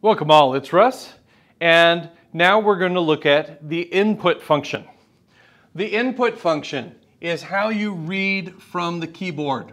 Welcome all, it's Russ, and now we're going to look at the input function. The input function is how you read from the keyboard.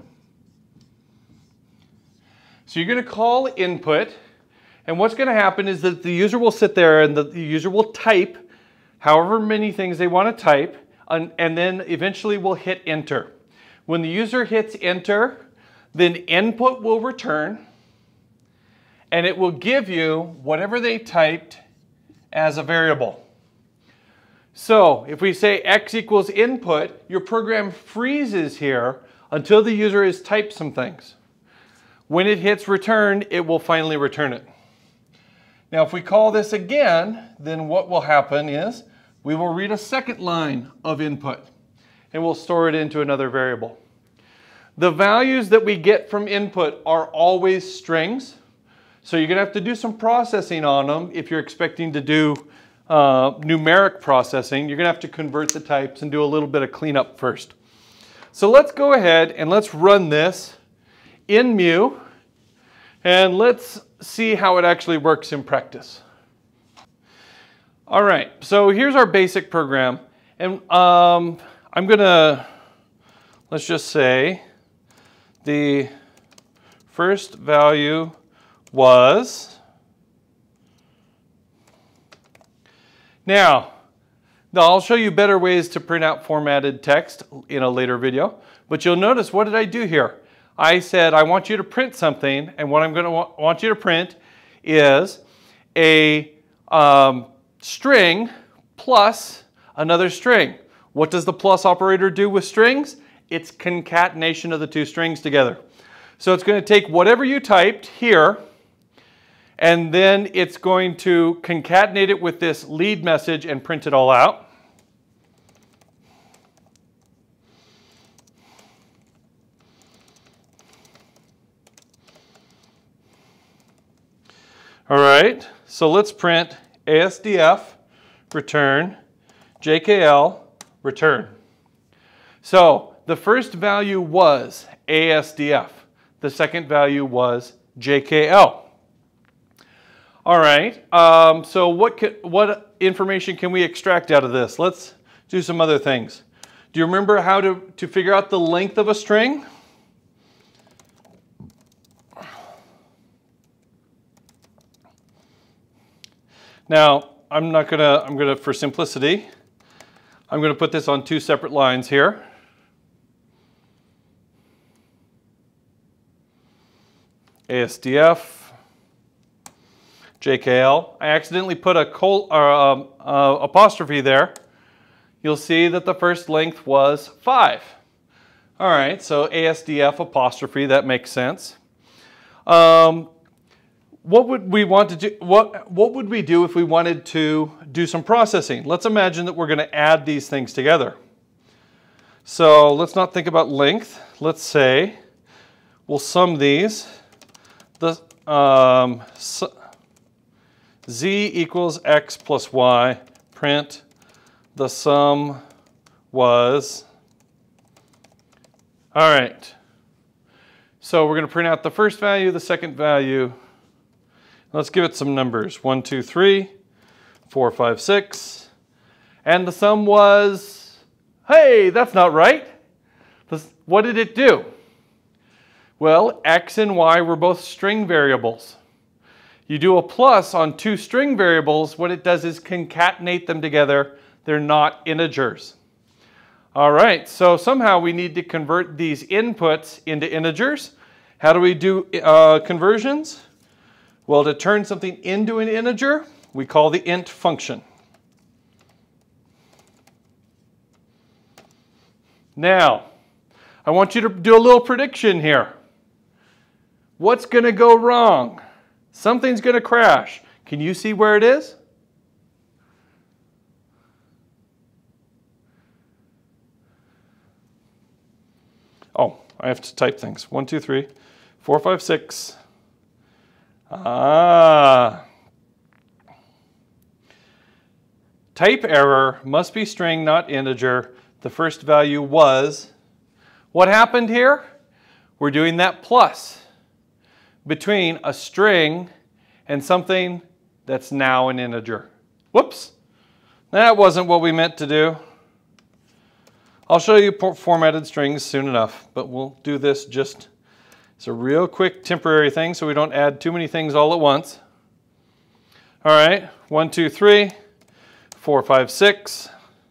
So you're going to call input, and what's going to happen is that the user will sit there and the user will type however many things they want to type, and then eventually will hit enter. When the user hits enter, then input will return, and it will give you whatever they typed as a variable. So if we say x equals input, your program freezes here until the user has typed some things. When it hits return, it will finally return it. Now if we call this again, then what will happen is we will read a second line of input and we'll store it into another variable. The values that we get from input are always strings. So you're going to have to do some processing on them if you're expecting to do numeric processing. You're going to have to convert the types and do a little bit of cleanup first. So let's go ahead and let's run this in Mu and let's see how it actually works in practice. All right, so here's our basic program, and I'm going to, let's just say the first value was. Now, I'll show you better ways to print out formatted text in a later video, but you'll notice, what did I do here? I said I want you to print something, and what I'm going to want you to print is a string plus another string. What does the plus operator do with strings? It's concatenation of the two strings together. So it's going to take whatever you typed here, and then it's going to concatenate it with this lead message and print it all out. All right, so let's print ASDF, return, JKL, return. So the first value was ASDF. The second value was JKL. All right, so what information can we extract out of this? Let's do some other things. Do you remember how to figure out the length of a string? Now, I'm gonna, for simplicity, I'm gonna put this on two separate lines here. ASDF. JKL. I accidentally put a apostrophe there. You'll see that the first length was 5. All right, so ASDF apostrophe, that makes sense. What would we want to do? What would we do if we wanted to do some processing? Let's imagine that we're going to add these things together. So let's not think about length. Let's say we'll sum these. Z equals x plus y, print the sum was. All right, so we're going to print out the first value, the second value. Let's give it some numbers, 1, 2, 3, 4, 5, 6, and the sum was, hey, that's not right. What did it do? Well, x and y were both string variables. You do a plus on two string variables, what it does is concatenate them together. They're not integers. All right, so somehow we need to convert these inputs into integers. How do we do conversions? Well, to turn something into an integer, we call the int function. Now, I want you to do a little prediction here. What's going to go wrong? Something's going to crash. Can you see where it is? Oh, I have to type things. 1, 2, 3, 4, 5, 6. Type error, must be string, not integer. The first value was. What happened here? We're doing that plus between a string and something that's now an integer. Whoops, that wasn't what we meant to do. I'll show you formatted strings soon enough, but we'll do this just as a real quick temporary thing so we don't add too many things all at once. All right, 1, 2, 3, 4, 5, 6.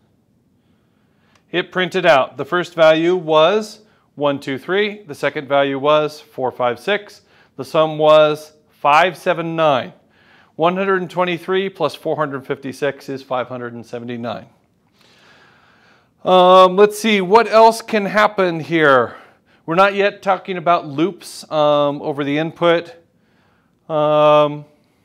It printed out. The first value was 1, 2, 3. The second value was 4, 5, 6. The sum was 579. 123 plus 456 is 579. Let's see, what else can happen here? We're not yet talking about loops over the input. All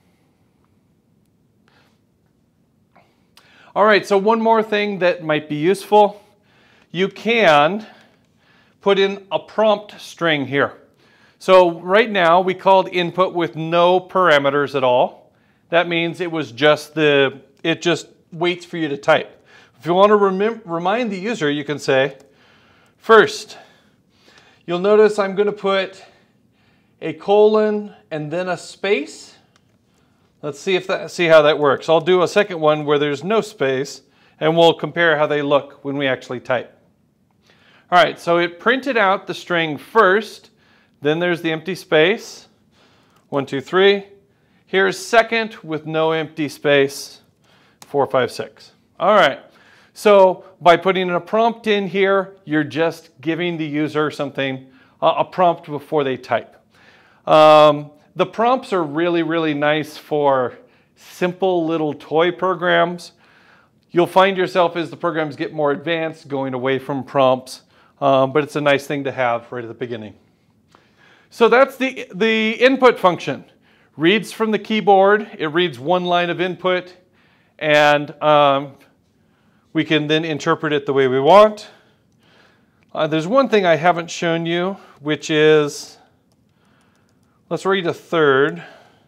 right, so one more thing that might be useful. You can put in a prompt string here. So right now we called input with no parameters at all. That means it was just it just waits for you to type. If you want to remind the user, you can say, first, you'll notice I'm going to put a colon and then a space. Let's see how that works. I'll do a second one where there's no space, and we'll compare how they look when we actually type. All right, so it printed out the string first, then there's the empty space, 1, 2, 3. Here's second with no empty space, 4, 5, 6. All right, so by putting a prompt in here, you're just giving the user something, a prompt before they type. The prompts are really, really nice for simple little toy programs. You'll find yourself as the programs get more advanced going away from prompts, but it's a nice thing to have right at the beginning. So that's the input function. Reads from the keyboard, it reads one line of input, and we can then interpret it the way we want. There's one thing I haven't shown you, which is, let's read a third.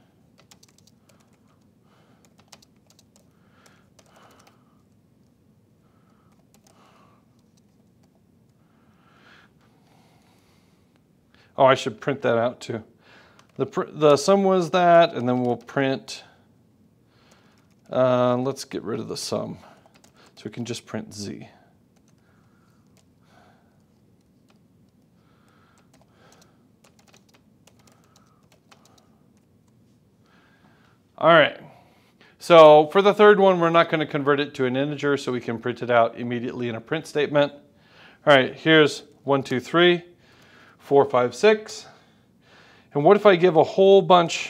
Oh, I should print that out too. The sum was that, and then we'll print, let's get rid of the sum. So we can just print Z. All right, so for the third one, we're not going to convert it to an integer, so we can print it out immediately in a print statement. All right, here's 1, 2, 3, 4, 5, 6. And what if I give a whole bunch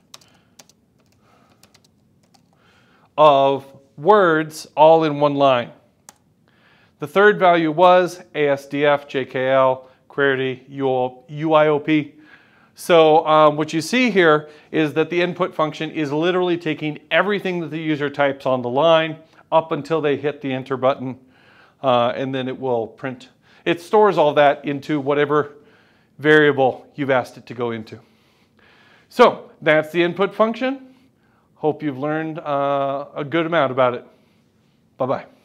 of words all in one line? The third value was ASDF, JKL, QWERTY, UIOP. So what you see here is that the input function is literally taking everything that the user types on the line up until they hit the enter button, and then it will print. It stores all that into whatever variable you've asked it to go into. So that's the input function. Hope you've learned a good amount about it. Bye-bye.